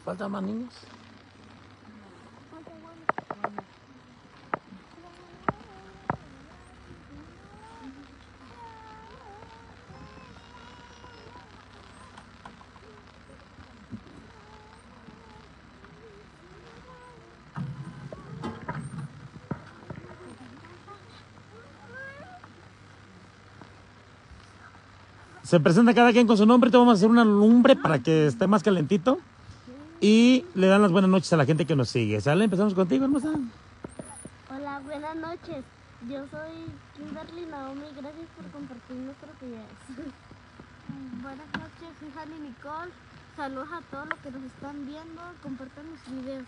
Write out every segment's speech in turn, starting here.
¿Faltan más niños? Se presenta cada quien con su nombre. Te vamos a hacer una lumbre para que esté más calentito. Y le dan las buenas noches a la gente que nos sigue. ¿Sale? Empezamos contigo, hermosa. Hola, buenas noches. Yo soy Kimberly Naomi. Gracias por compartir nuestros videos. Buenas noches, soy Fanny Nicole. Saludos a todos los que nos están viendo. Compartan mis videos.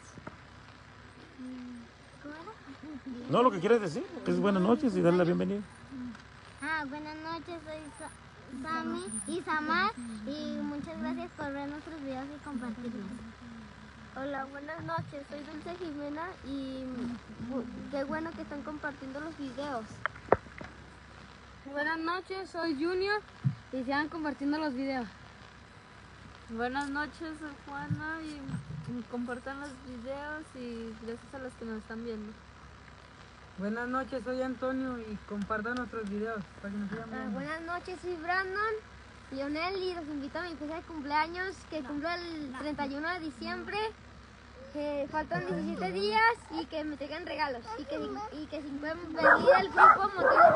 ¿Cómo era? No, lo que quieres decir es buenas noches y darle la bienvenida. Buenas noches, soy Sammy y Samar. Y muchas gracias por ver nuestros videos y compartirlos. Hola, buenas noches, soy Dulce Jimena y qué bueno que están compartiendo los videos. Buenas noches, soy Junior y sigan compartiendo los videos. Buenas noches, soy Juana y compartan los videos y gracias a los que nos están viendo. Buenas noches, soy Antonio y compartan nuestros videos para que nos sigan viendo. Buenas noches, soy Brandon Lionel y los invito a mi fiesta de cumpleaños que cumplo el 31 de diciembre. Que faltan 17 días y que me traigan regalos y que si pueden venir el grupo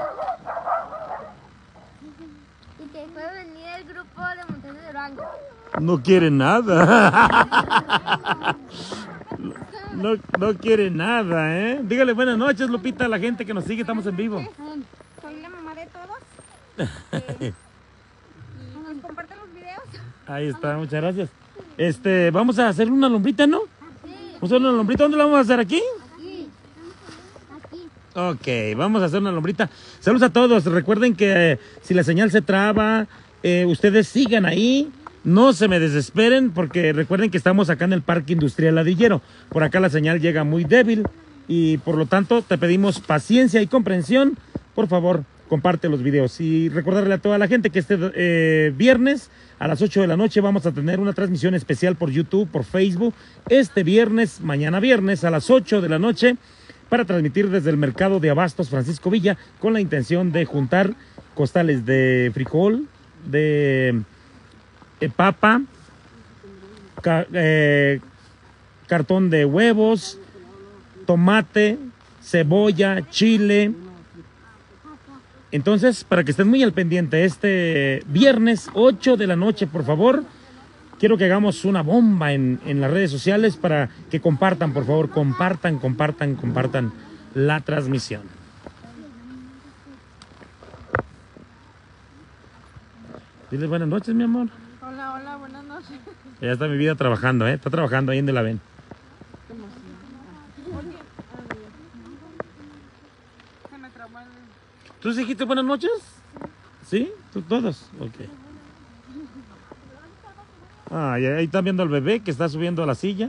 de Montañas de Durango. No quiere nada. No quiere nada, ¿eh? Dígale buenas noches, Lupita, a la gente que nos sigue. Estamos en vivo. Soy la mamá de todos. Y comparten los videos. Ahí está, muchas gracias. Vamos a hacer una lombrita, ¿no? Vamos a hacer una lombrita. ¿Dónde la vamos a hacer? ¿Aquí? Aquí. Ok, vamos a hacer una lombrita. Saludos a todos. Recuerden que si la señal se traba, ustedes sigan ahí. No se me desesperen porque recuerden que estamos acá en el Parque Industrial Ladrillero. Por acá la señal llega muy débil y por lo tanto te pedimos paciencia y comprensión. Por favor, comparte los videos y recordarle a toda la gente que este viernes a las 8 de la noche vamos a tener una transmisión especial por YouTube, por Facebook. Este viernes, mañana viernes a las 8 de la noche para transmitir desde el mercado de abastos Francisco Villa con la intención de juntar costales de frijol, de papa, cartón de huevos, tomate, cebolla, chile. Entonces, para que estén muy al pendiente, este viernes 8 de la noche, por favor, quiero que hagamos una bomba en las redes sociales para que compartan, por favor, compartan la transmisión. Diles buenas noches, mi amor. Hola, buenas noches. Ya está mi vida trabajando, está trabajando ahí en De la Ven. Se me trabó el... ¿Tú dijiste buenas noches? ¿Sí? ¿Tú todos? Ok. Y ahí están viendo al bebé que está subiendo a la silla.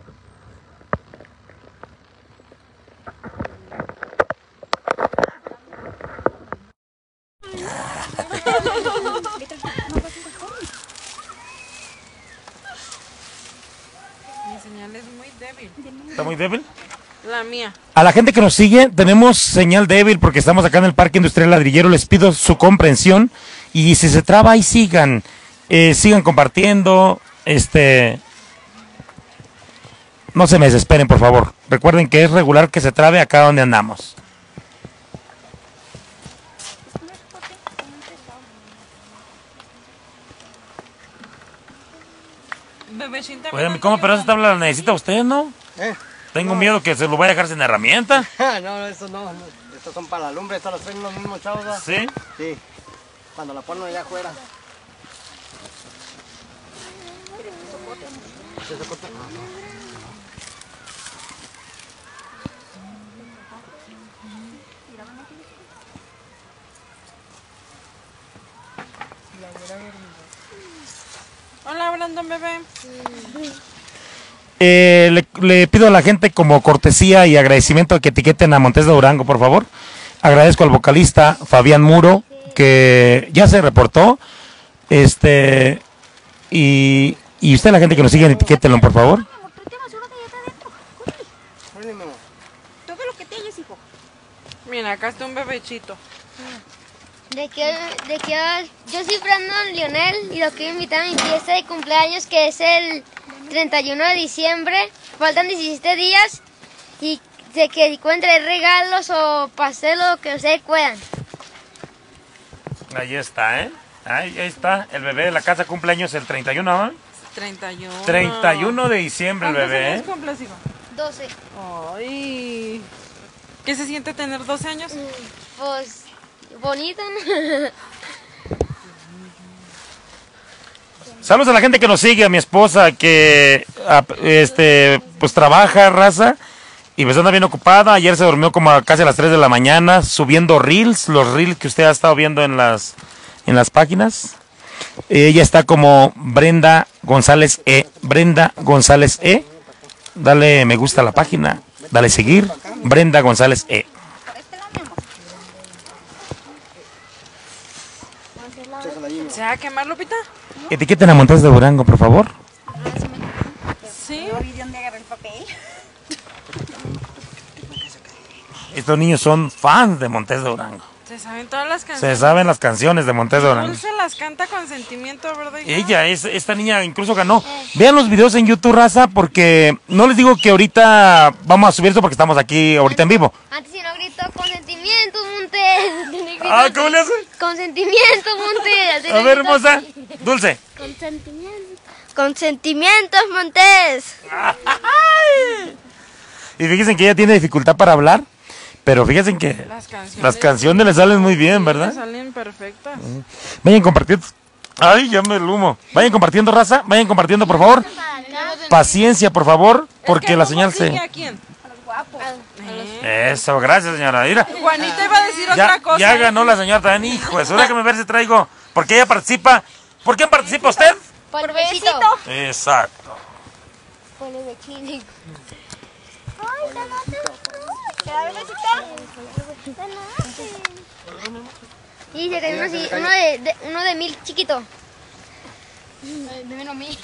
Mi señal es muy débil. ¿Está muy débil? La mía. A la gente que nos sigue, tenemos señal débil porque estamos acá en el Parque Industrial Ladrillero. Les pido su comprensión y si se traba ahí sigan compartiendo. No se me desesperen, por favor. Recuerden que es regular que se trabe acá donde andamos. Bebecita. Oye, ¿cómo? Pero esa tabla la necesita usted, ¿no? Tengo miedo que se lo vaya a dejar sin herramienta. No, eso no. Estos son para la lumbre, estos los traen los mismos chavos, ¿verdad? ¿Sí? Sí. Cuando la ponen allá afuera. Hola, Brandon, bebé. Le pido a la gente como cortesía y agradecimiento que etiqueten a Montes de Durango, por favor. Agradezco al vocalista Fabián Muro, que ya se reportó. Y Y usted, la gente que nos sigue, etiquétenlo, por favor. Mira, acá está un bebechito. Yo soy Brandon Lionel y los quiero invitar a mi fiesta de cumpleaños que es el 31 de diciembre. Faltan 17 días y de que encuentre regalos o pastel o lo que ustedes puedan. Ahí está, ¿eh? Ahí está, el bebé de la casa cumpleaños el 31, ¿no? 31. 31 de diciembre el bebé, ¿eh? ¿Cuántos años cumples, hijo? 12. Ay. ¿Qué se siente tener 12 años? Pues bonito, ¿no? Saludos a la gente que nos sigue, a mi esposa que pues trabaja, raza, y pues anda bien ocupada. Ayer se durmió como casi a las 3 de la mañana subiendo reels, los reels que usted ha estado viendo en las páginas. Ella está como Brenda González E. Brenda González E. Dale me gusta a la página, dale seguir, Brenda González E. ¿Se va a quemar, Lupita? Etiqueten a Montes de Durango, por favor. Sí. Estos niños son fans de Montes de Durango. Se saben todas las canciones. Se saben las canciones de Montes de Durango. Dulce las canta con sentimiento, ¿verdad? Esta niña incluso ganó. Vean los videos en YouTube, raza, porque no les digo que ahorita vamos a subir esto porque estamos aquí ahorita en vivo. Antes si no gritó con sentimientos, Montes. Ah, ¿cómo le hace? Con sentimientos, Montes. A ver, hermosa, Dulce. Con sentimientos. Con sentimientos, Montes. Y fíjense que ella tiene dificultad para hablar, pero fíjense que las canciones le salen muy bien, ¿verdad? Le salen perfectas. Vayan compartiendo. Ay, ya me el humo. Vayan compartiendo, raza. Vayan compartiendo, por favor. Paciencia, por favor, porque la señal se... ¿A quién? Eso, gracias, señora. Mira. Juanita iba a decir otra cosa. Ya ganó la señora también. Hijo, eso déjame ver si traigo. Porque ella participa. ¿Por quién participa usted? Por besito. Exacto. Por el besito. Y se cayó uno de 1000 chiquito. De menos 1000.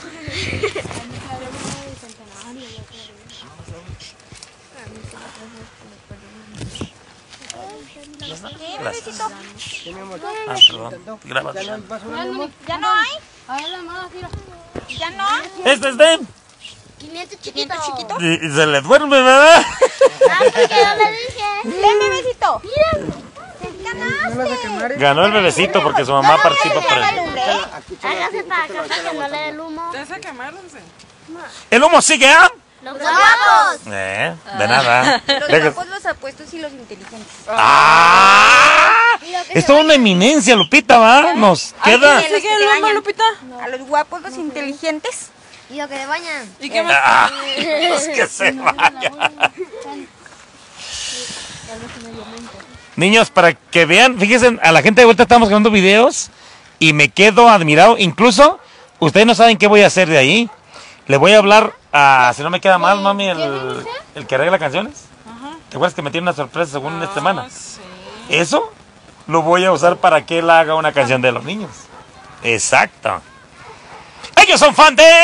Perdón. Grábate. ¿Ya no hay? ¿Ya no hay? Este es de... 500 chiquitos. Y se le duerme, ¿verdad? Porque yo le dije. Ven, bebecito. Mira. Ganó el bebecito porque su mamá participa por él. Hágase para acá para que no le dé el humo. ¿Te hace quemáronse? ¿El humo sigue, ah? ¡Los guapos! De nada. Los guapos, los apuestos y los inteligentes. ¡Ah! Es toda una eminencia, Lupita, ¿va? Nos queda... ¿Sigue el humo, Lupita? A los guapos, los inteligentes. Y lo que le bañan. ¿Y qué más? Los que se vayan. Niños, para que vean, fíjense, a la gente de vuelta estamos grabando videos y me quedo admirado. Incluso, ustedes no saben qué voy a hacer de ahí. Le voy a hablar a, si no me queda mal, mami, el que arregla canciones. ¿Te acuerdas que me tiene una sorpresa según esta semana? Sí. Eso lo voy a usar para que él haga una canción de los niños. Exacto. Ellos son fan de...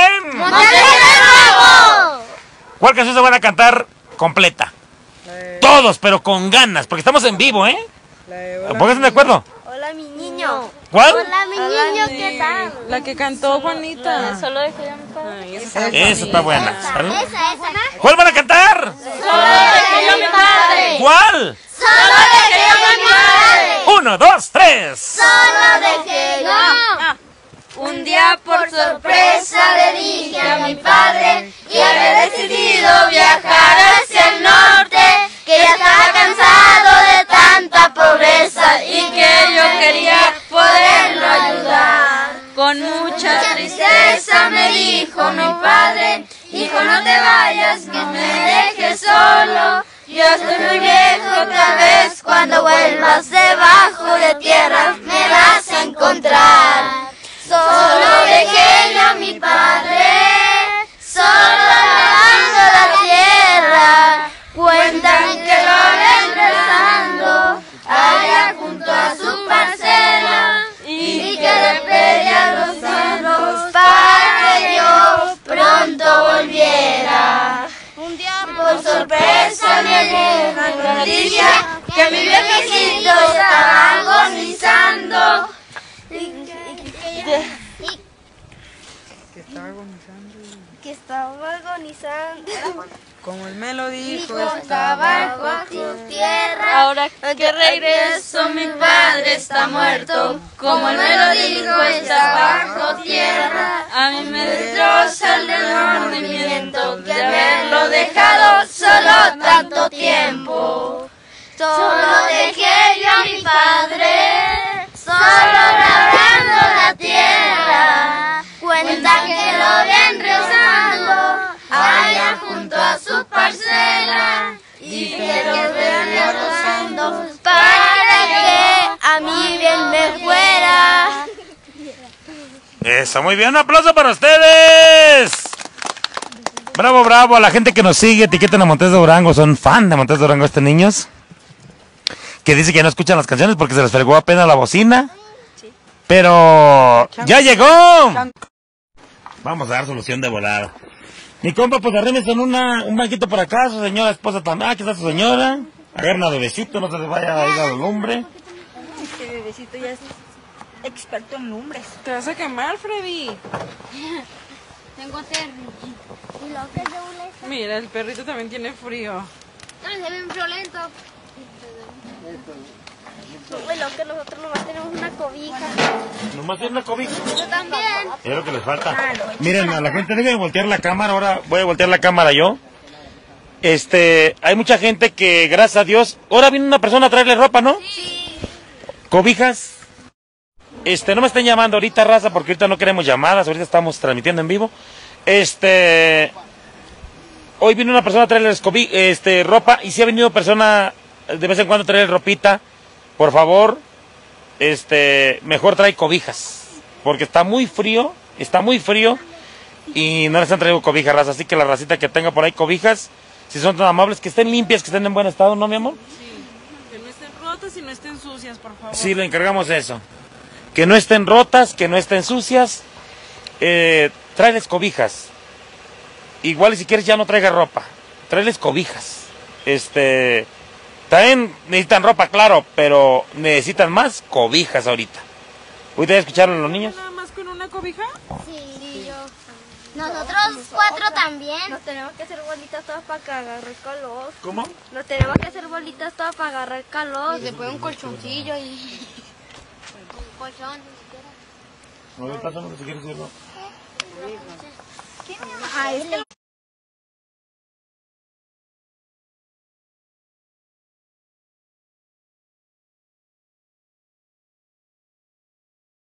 ¿Cuál canción se van a cantar completa? Todos, pero con ganas, porque estamos en vivo, ¿eh? Pónganse de acuerdo. Hola, mi niño. ¿Cuál? Hola, mi niño, ¿qué tal? La que cantó Juanita. Solo dejé a mi padre. Esa está buena. ¿Sale? Esa. ¿Cuál van a cantar? Solo dejé a mi padre. ¿Cuál? Solo dejé a mi padre. 1, 2, 3. Solo dejé Un día por sorpresa le dije a mi padre que había decidido viajar hacia el norte, que ya estaba cansado de tanta pobreza y que yo quería poderlo ayudar. con mucha Tristeza me dijo mi padre, hijo no te vayas, que me dejes solo. Yo estoy muy viejo, tal vez cuando vuelvas debajo de tierra me vas a encontrar. Solo dejé yo a mi padre, solo lavando la tierra. Cuentan que lo ven rezando allá junto a su parcela y que le pedía a los cielos para que noticia que mi viejecito estaba agonizando. Que estaba agonizando. Como él me lo dijo, Está bajo tu tierra. Ahora que regreso mi padre está muerto. Como él me lo dijo, está bajo tierra. A mí me destroza el remordimiento de haberlo dejado solo tanto tiempo. Solo dejé yo a mi padre, solo labrando la tierra. Cuentan que lo ven rezando allá junto a su parcela. Y que lo ven rezando para que a mí bien me fuera. Eso, muy bien, un aplauso para ustedes. Bravo, bravo, a la gente que nos sigue, etiqueten a Montes de Durango, son fan de Montes de Durango estos niños. Que dice que no escuchan las canciones porque se les fregó apenas la bocina. Pero ya llegó. Vamos a dar solución de volada. Mi compa, pues arrímense en un banquito por acá, su señora esposa también. Aquí está su señora. Agarren a bebecito, no se les vaya a ir a la lumbre. Este bebecito ya es experto en lumbres. Te vas a quemar, Freddy. Tengo terry. Y lo que es de una Mira, el perrito también tiene frío. No, se ven violento. Bueno, que nosotros nomás tenemos una cobija. Nomás tiene una cobija. Yo también. Es lo que les falta. Miren, a la gente debe voltear la cámara. Ahora voy a voltear la cámara yo. Hay mucha gente que, gracias a Dios, ahora viene una persona a traerle ropa, ¿no? Sí. Cobijas. No me estén llamando ahorita, raza, porque ahorita no queremos llamadas. Ahorita estamos transmitiendo en vivo. Hoy vino una persona a traerles ropa. Y si ha venido persona de vez en cuando a traerles ropita, por favor, mejor trae cobijas. Porque está muy frío. Y no les han traído cobijas, raza. Así que la racita que tenga por ahí cobijas, si son tan amables, que estén limpias, que estén en buen estado, ¿no, mi amor? Sí, que no estén rotas y no estén sucias, por favor. Sí, le encargamos eso. Que no estén rotas, que no estén sucias. Tráeles cobijas. Igual y si quieres ya no traiga ropa. Tráeles cobijas. También necesitan ropa, claro, pero necesitan más cobijas ahorita. ¿Ahorita ya escucharon los niños? ¿Nada más con una cobija? Sí, yo. Nosotros 4 también. Nos tenemos que hacer bolitas todas para que agarre calor. ¿Cómo? Nos tenemos que hacer bolitas todas para agarrar calor. Y se pone un colchoncillo y... Un colchón. No, pásame si quieres verlo. Ah,